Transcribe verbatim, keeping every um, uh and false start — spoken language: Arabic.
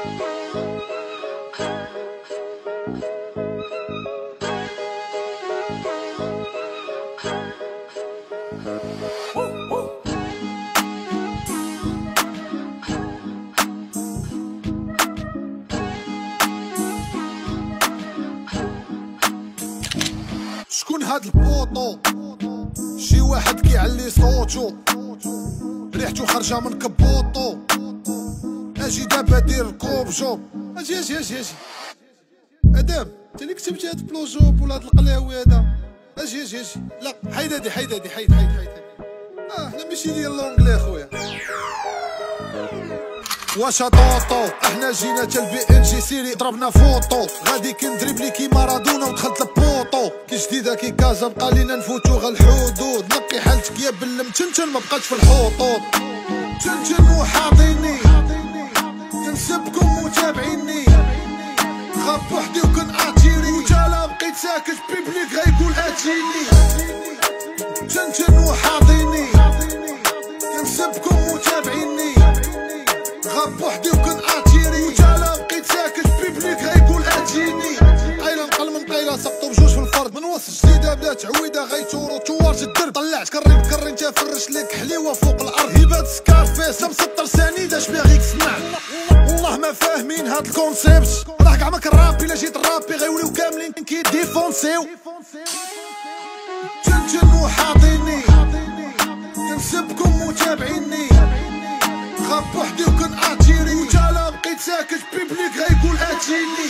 شكون هاد البوطو؟ شي واحد كيعلي صوتو، ريحتو خارجه من كبوطو. اجي دابا دير كوب جوب، اجي اجي اجي اجي ادم، انت اللي كتبت هاد بلو جوب ولا هاد القلاوي هذا؟ اجي اجي اجي لا حيد هادي حيد هادي حيد حيد حيد اه لا ماشي ديال لونجلي خويا. واش طوطو احنا جينا تا البي ان جي سيري ضربنا فوطو، غادي كندريبلي كي مارادونا ودخلت لبوطو. كي جديده كي كازا بقى لينا نفوتو غا الحدود، نقي حالتك يا بلم تنتن ما بقاتش في الحطوط. تنتن وحاضيني كنسبكم متابعيني، خاف وحدي وكنعاتيري وتالا بقيت ساكت بيبليك غايقول اتيني. تنتن وحاضيني كنسبكم متابعيني، غاب وحدي وكنعاتيري وتالا بقيت ساكت بيبليك غايقول اتيني. قايله نقل من قايله سقطو بجوج في الفرد، من وسط جديده بدات عويده غيتورو توارت الدرب. طلعت كري بكري انت فرش لك حليوه فوق الارض، هبات سكارفيس مسطر سنيد اش بيها غيك سمع. والله ما فاهمين هاد الكونسيبت، راه كاع ما كنرابي الا جيت الرابي غيوليو كاملين كي ديفونسيو. تنتن وحاضيني كنسبكم متابعيني، غاب وحدي وكنعاتيري وتالا بقيت ساكت بيبليك غايقول اتيني.